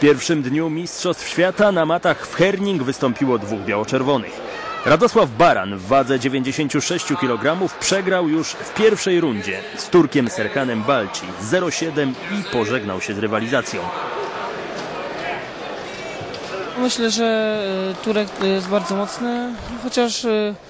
pierwszym dniu Mistrzostw Świata na matach w Herning wystąpiło dwóch biało-czerwonych. Radosław Baran w wadze 96 kg przegrał już w pierwszej rundzie z Turkiem Serhanem Balci 0,7 i pożegnał się z rywalizacją. Myślę, że Turek jest bardzo mocny, chociaż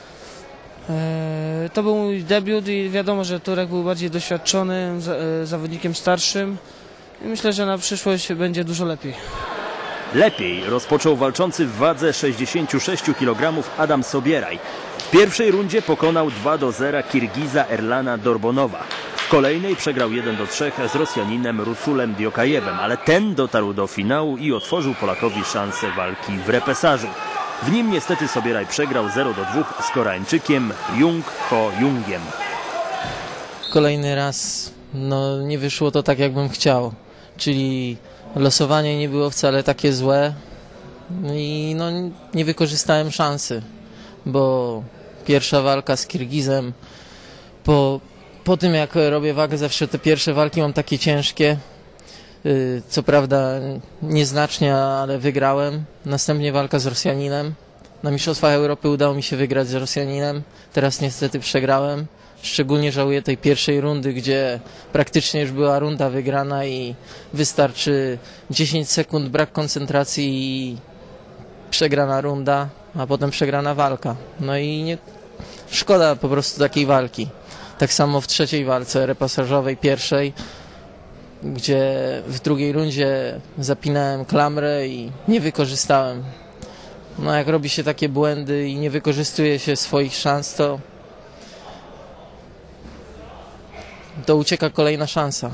to był mój debiut i wiadomo, że Turek był bardziej doświadczonym zawodnikiem starszym i myślę, że na przyszłość będzie dużo lepiej. Lepiej rozpoczął walczący w wadze 66 kg Adam Sobieraj. W pierwszej rundzie pokonał 2-0 Kirgiza Erlana Dorbonowa. W kolejnej przegrał 1-3 z Rosjaninem Rusulem Diokajewem, ale ten dotarł do finału i otworzył Polakowi szansę walki w repesażu. W nim niestety Sobieraj przegrał 0-2 z Koreańczykiem Jung Ho Jungiem. Kolejny raz nie wyszło to tak, jakbym chciał, czyli losowanie nie było wcale takie złe i nie wykorzystałem szansy, bo pierwsza walka z Kirgizem, po tym jak robię wagę, zawsze te pierwsze walki mam takie ciężkie, co prawda nieznacznie, ale wygrałem. Następnie walka z Rosjaninem. Na Mistrzostwach Europy udało mi się wygrać z Rosjaninem, teraz niestety przegrałem. Szczególnie żałuję tej pierwszej rundy, gdzie praktycznie już była runda wygrana i wystarczy 10 sekund brak koncentracji i przegrana runda, a potem przegrana walka. No i szkoda po prostu takiej walki. Tak samo w trzeciej walce repasażowej, pierwszej, gdzie w drugiej rundzie zapinałem klamrę i nie wykorzystałem. Jak robi się takie błędy i nie wykorzystuje się swoich szans, to ucieka kolejna szansa.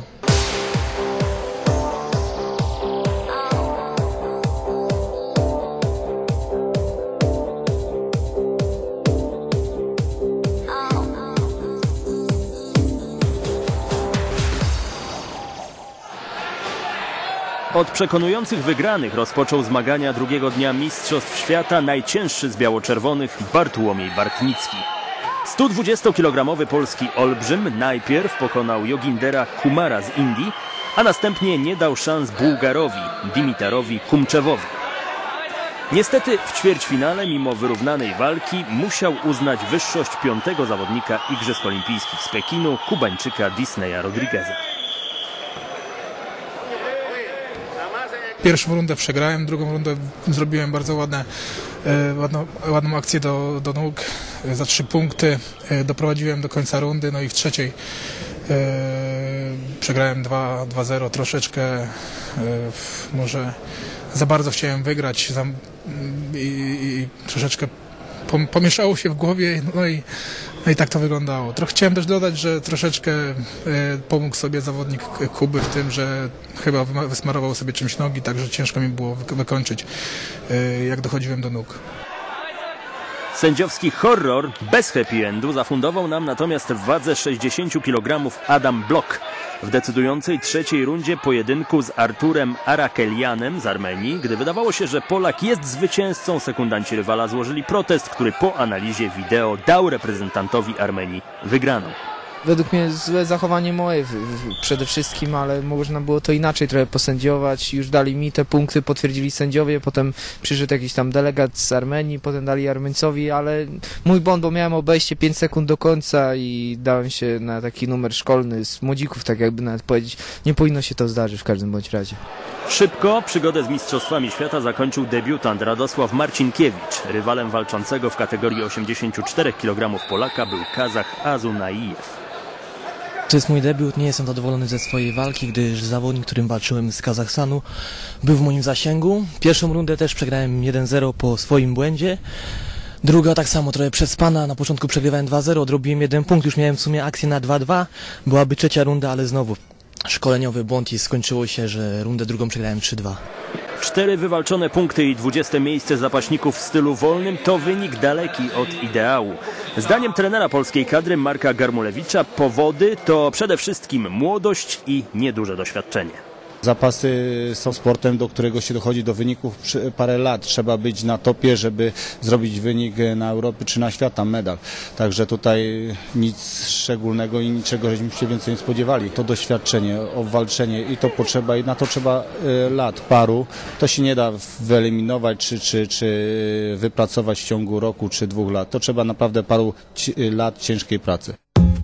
Od przekonujących wygranych rozpoczął zmagania drugiego dnia Mistrzostw Świata najcięższy z biało-czerwonych Bartłomiej Bartnicki. 120-kilogramowy polski olbrzym najpierw pokonał Jogindera Kumara z Indii, a następnie nie dał szans Bułgarowi Dimitarowi Kumczewowi. Niestety w ćwierćfinale, mimo wyrównanej walki, musiał uznać wyższość piątego zawodnika Igrzysk Olimpijskich z Pekinu, Kubańczyka Disneya Rodrigueza. Pierwszą rundę przegrałem, drugą rundę zrobiłem bardzo ładną akcję do nóg za 3 punkty. Doprowadziłem do końca rundy, no i w trzeciej przegrałem 2-0, troszeczkę może za bardzo chciałem wygrać i troszeczkę pomieszało się w głowie, no i tak to wyglądało. Chciałem też dodać, że troszeczkę pomógł sobie zawodnik Kuby w tym, że chyba wysmarował sobie czymś nogi, także ciężko mi było wykończyć, jak dochodziłem do nóg. Sędziowski horror bez happy endu zafundował nam natomiast w wadze 60 kg Adam Blok. W decydującej trzeciej rundzie pojedynku z Arturem Arakelianem z Armenii, gdy wydawało się, że Polak jest zwycięzcą, sekundanci rywala złożyli protest, który po analizie wideo dał reprezentantowi Armenii wygraną. Według mnie złe zachowanie moje przede wszystkim, ale można było to inaczej trochę posędziować. Już dali mi te punkty, potwierdzili sędziowie, potem przyszedł jakiś tam delegat z Armenii, potem dali Armeńcowi, ale mój błąd, bo miałem obejście 5 sekund do końca i dałem się na taki numer szkolny z młodzików, tak jakby nawet powiedzieć. Nie powinno się to zdarzyć w każdym bądź razie. Szybko przygodę z Mistrzostwami Świata zakończył debiutant Radosław Marcinkiewicz. Rywalem walczącego w kategorii 84 kg Polaka był Kazach Azunaijew. To jest mój debiut, nie jestem zadowolony ze swojej walki, gdyż zawodnik, którym walczyłem z Kazachstanu, był w moim zasięgu. Pierwszą rundę też przegrałem 1-0 po swoim błędzie. Druga tak samo, trochę przespana, na początku przegrywałem 2-0, odrobiłem 1 punkt, już miałem w sumie akcję na 2-2. Byłaby trzecia runda, ale znowu szkoleniowy błąd i skończyło się, że rundę drugą przegrałem 3-2. 4 wywalczone punkty i 20 miejsce zapaśników w stylu wolnym to wynik daleki od ideału. Zdaniem trenera polskiej kadry Marka Garmulewicza powody to przede wszystkim młodość i nieduże doświadczenie. Zapasy są sportem, do którego się dochodzi do wyników parę lat. Trzeba być na topie, żeby zrobić wynik na Europy czy na świata, medal. Także tutaj nic szczególnego i niczego żeśmy się więcej nie spodziewali. To doświadczenie, obwalczenie i to potrzeba, i na to trzeba lat, paru. To się nie da wyeliminować czy wypracować w ciągu roku czy 2 lat. To trzeba naprawdę paru lat ciężkiej pracy.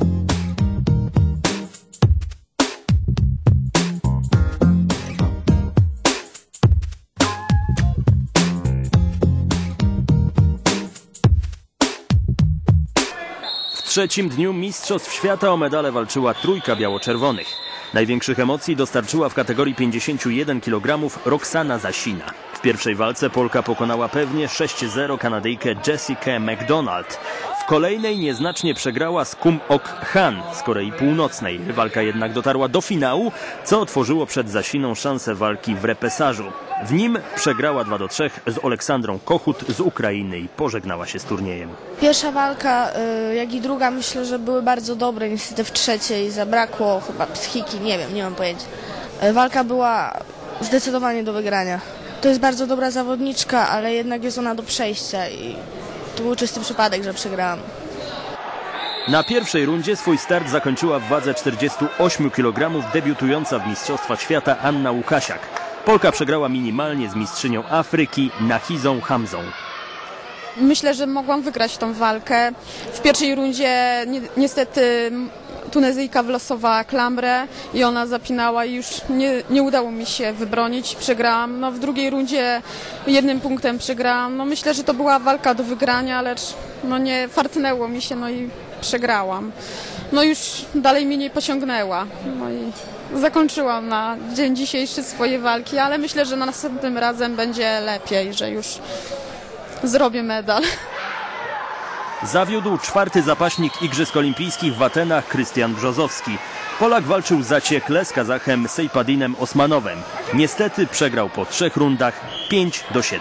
W trzecim dniu Mistrzostw Świata o medale walczyła trójka biało-czerwonych. Największych emocji dostarczyła w kategorii 51 kg Roxana Zasina. W pierwszej walce Polka pokonała pewnie 6-0 Kanadyjkę Jessica McDonald. W kolejnej nieznacznie przegrała z Kum Ok Han z Korei Północnej. Walka jednak dotarła do finału, co otworzyło przed Zasiną szansę walki w repesażu. W nim przegrała 2-3 z Oleksandrą Kochut z Ukrainy i pożegnała się z turniejem. Pierwsza walka, jak i druga, myślę, że były bardzo dobre. Niestety w trzeciej zabrakło chyba psychiki, nie mam pojęcia. Walka była zdecydowanie do wygrania. To jest bardzo dobra zawodniczka, ale jednak jest ona do przejścia i to był czysty przypadek, że przegrałam. Na pierwszej rundzie swój start zakończyła w wadze 48 kg debiutująca w Mistrzostwach Świata Anna Łukasiak. Polka przegrała minimalnie z mistrzynią Afryki Nahizą Hamzą. Myślę, że mogłam wygrać tą walkę. W pierwszej rundzie niestety Tunezyjka wylosowała klamrę i ona zapinała i już nie udało mi się wybronić. Przegrałam. No, w drugiej rundzie 1 punktem przegrałam. No, myślę, że to była walka do wygrania, lecz nie fartnęło mi się i przegrałam. No już dalej mnie nie pociągnęła. No i zakończyłam na dzień dzisiejszy swoje walki, ale myślę, że następnym razem będzie lepiej, że już zrobię medal. Zawiódł 4. zapaśnik Igrzysk Olimpijskich w Atenach Krystian Brzozowski. Polak walczył zaciekle z Kazachem Sejpadinem Osmanowem. Niestety przegrał po 3 rundach 5-7.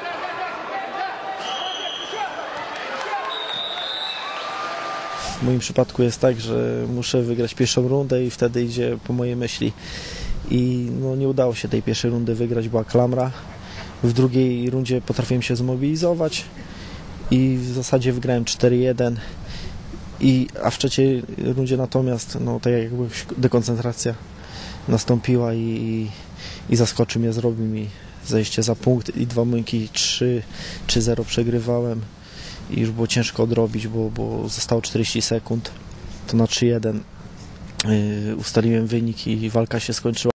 W moim przypadku jest tak, że muszę wygrać pierwszą rundę i wtedy idzie po mojej myśli. I nie udało się tej pierwszej rundy wygrać, była klamra. W drugiej rundzie potrafiłem się zmobilizować i w zasadzie wygrałem 4-1. A w trzeciej rundzie natomiast tak jakby dekoncentracja nastąpiła i zaskoczył mnie, zrobił mi zejście za punkt i 2 młynki 3-0 przegrywałem. I już było ciężko odrobić, bo zostało 40 sekund, to na 3-1 ustaliłem wynik i walka się skończyła.